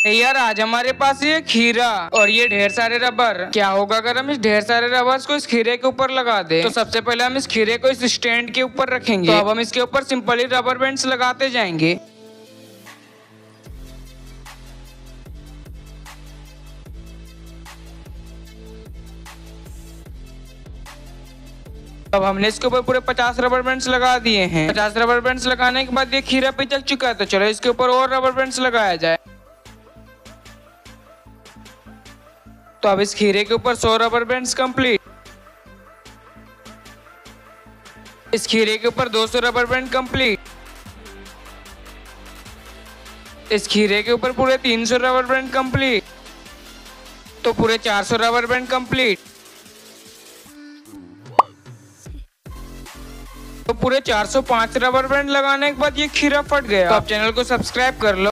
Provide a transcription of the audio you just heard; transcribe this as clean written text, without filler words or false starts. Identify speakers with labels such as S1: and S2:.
S1: यार आज हमारे पास ये खीरा और ये ढेर सारे रबर। क्या होगा अगर हम इस ढेर सारे रबर्स को इस खीरे के ऊपर लगा दे? तो सबसे पहले हम इस खीरे को इस स्टैंड के ऊपर रखेंगे। तो अब हम इसके ऊपर सिंपली रबर बैंड्स लगाते जाएंगे। अब हमने इसके ऊपर पूरे 50 रबर बैंड्स लगा दिए हैं। 50 रबर बैंड्स लगाने के बाद ये खीरा पिचक चुका है, तो चलो इसके ऊपर और रबर बैंड्स लगाया जाए। तो अब इस खीरे के ऊपर 100 रबर बैंड्स कंप्लीट। इस खीरे के ऊपर 200 रबर बैंड कंप्लीट। इस खीरे के ऊपर पूरे 300 रबर बैंड कंप्लीट। तो पूरे 400 रबर बैंड कंप्लीट। तो पूरे 405 रबर बैंड लगाने के बाद ये खीरा फट गया। तो आप चैनल को सब्सक्राइब कर लो।